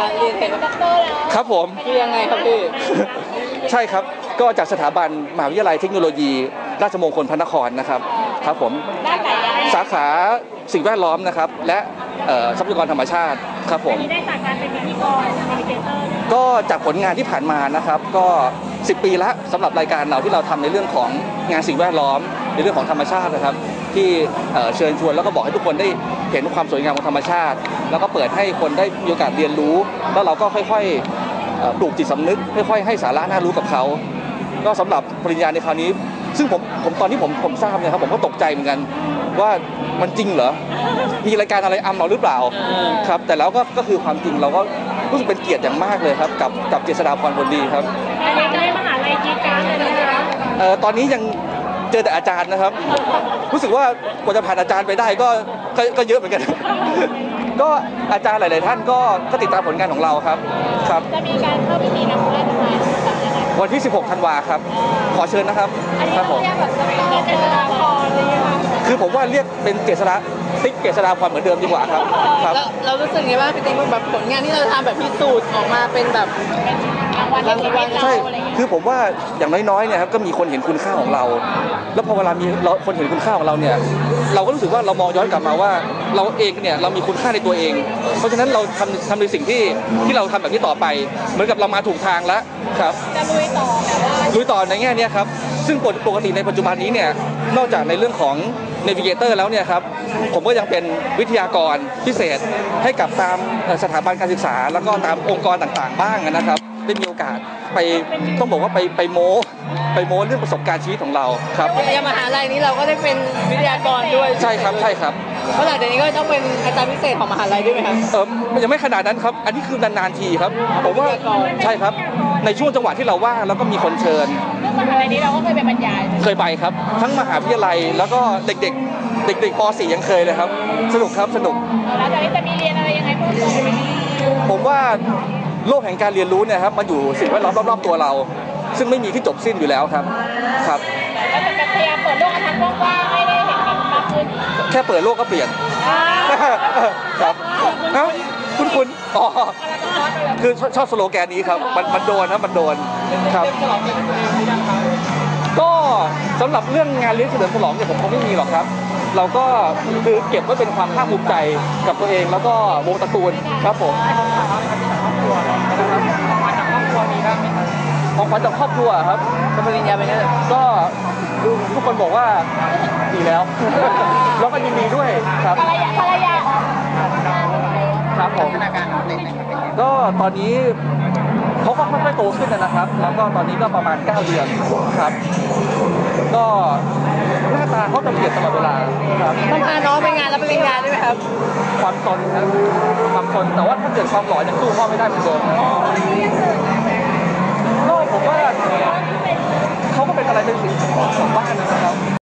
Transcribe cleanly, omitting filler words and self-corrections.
เรียนเห็นด็อกเตอร์แล้วครับผมคือยังไงครับพี่ใช่ครับก็จากสถาบันมหาวิทยาลัยเทคโนโลยีราชมงคลพระนครนะครับครับผมสาขาสิ่งแวดล้อมนะครับและทรัพยากรธรรมชาติครับผมได้จากการเป็นพิธีกรนาวิเกเตอร์ก็จากผลงานที่ผ่านมานะครับก็10 ปีละสำหรับรายการเราที่เราทำในเรื่องของงานสิ่งแวดล้อมในเรื่องของธรรมชาตินะครับที่เชิญชวนแล้วก็บอกให้ทุกคนได้เห็นความสวยงามของธรรมชาติแล้วก็เปิดให้คนได้มีโอกาสเรียนรู้แล้วเราก็ค่อยๆปลูกจิตสำนึกค่อยๆให้สาระน่ารู้กับเขาก็สำหรับปริญญาในคราวนี้ซึ่งผมตอนที่ผมทราบเนี่ยครับผมก็ตกใจเหมือนกันว่ามันจริงเหรอมีรายการอะไรอำเราหรือเปล่าครับแต่แล้วก็คือความจริงเราก็รู้สึกเป็นเกียรติอย่างมากเลยครับกับเจษฎาพร ผลดีครับอันนี้ได้มหาลัยจีการเลยนะคะตอนนี้ยังเจอแต่อาจารย์นะครับรู้สึกว่ากว่าจะผ่านอาจารย์ไปได้ก็เยอะเหมือนกันก็อาจารย์หลายๆท่านก็ติดตามผลงานของเราครับจะมีการเข้าพิธีนำพระราชทานวันที่16 ธันวาครับขอเชิญนะครับครับผมเจษฎาพรเลยค่ะคือผมว่าเรียกเป็นเจษฎาติ๊กเจษฎาพรเหมือนเดิมดีกว่าครับเรารู้สึกไงบ้างพี่ติ๊กแบบผลงานที่เราทำแบบพิสูจน์ออกมาเป็นแบบรางวัลใช่คือผมว่าอย่างน้อยๆเนี่ยครับก็มีคนเห็นคุณค่าของเราแล้วพอเวลามีคนเห็นคุณค่าของเราเนี่ยเราก็รู้สึกว่าเรามองย้อนกลับมาว่าเราเองเนี่ยเรามีคุณค่าในตัวเองเพราะฉะนั้นเราทำในสิ่งที่เราทำแบบนี้ต่อไปเหมือนกับเรามาถูกทางแล้วครับจะลุยต่อแบบว่าลุยต่อในแง่นี้ครับซึ่งปกติในปัจจุบันนี้เนี่ยนอกจากในเรื่องของNavigator แล้วเนี่ยครับผมก็ยังเป็นวิทยากรพิเศษให้กับตามสถาบันการศึกษาแล้วก็ตามองค์กรต่างๆบ้างนะครับได้มีโอกาสไปต้องบอกว่าไปโม้เรื่องประสบการณ์ชีวิตของเราครับอย่างมหาลัยนี้เราก็ได้เป็นวิทยากรด้วยใช่ครับเพราะหลังจากนี้ก็ต้องเป็นอาจารย์พิเศษของมหาลัยด้วยไหมครับยังไม่ขนาดนั้นครับอันนี้คือนานๆทีครับผมว่าใช่ครับในช่วงจังหวะที่เราว่างแล้วก็มีคนเชิญเรื่องมหาลัยนี้เราก็เคยไปบรรยายเคยไปครับทั้งมหาวิทยาลัยแล้วก็เด็กป .4 ยังเคยเลยครับสนุกครับสนุกแล้วจากนี้จะมีเรียนอะไรยังไงเพิ่มเติมผมว่าโลกแห่งการเรียนรู้เนี่ยครับมันอยู่สิ่งแวดล้อมรอบๆตัวเราซึ่งไม่มีที่จบสิ้นอยู่แล้วครับแล้วจะพยายามเปิดโลกทัศน์กว้างๆให้ได้เห็นกันมากขึ้นแค่เปิดโลกก็เปลี่ยนครับคุณอ๋อคือชอบสโลแกนนี้ครับมันโดนครับก็สำหรับเรื่องงานเลี้ยงเฉลิมฉลองเนี่ยผมคงไม่มีหรอกครับเราก็คือเก็บไว้เป็นความภาคภูมิใจกับตัวเองแล้วก็วงตระกูลครับผมของขวัญจากครอบครัวครับปริญญาไปเนี่ยก็ทุกคนบอกว่าดีแล้วแล้วก็ยินดีด้วยครับภรรยาครับผมก็ตอนนี้เขาก็ค่อยๆโตขึ้นนะครับแล้วก็ตอนนี้ก็ประมาณ9 เดือนครับก็หน้าตาเขาจะเปลี่ยนตลอดเวลาครับต้องพาน้องไปงานรับปริญญาด้วยไหมครับความซนครับความซนแต่ว่าถ้าเกิดความหล่อยังสู้พ่อไม่ได้เหมือนเดิม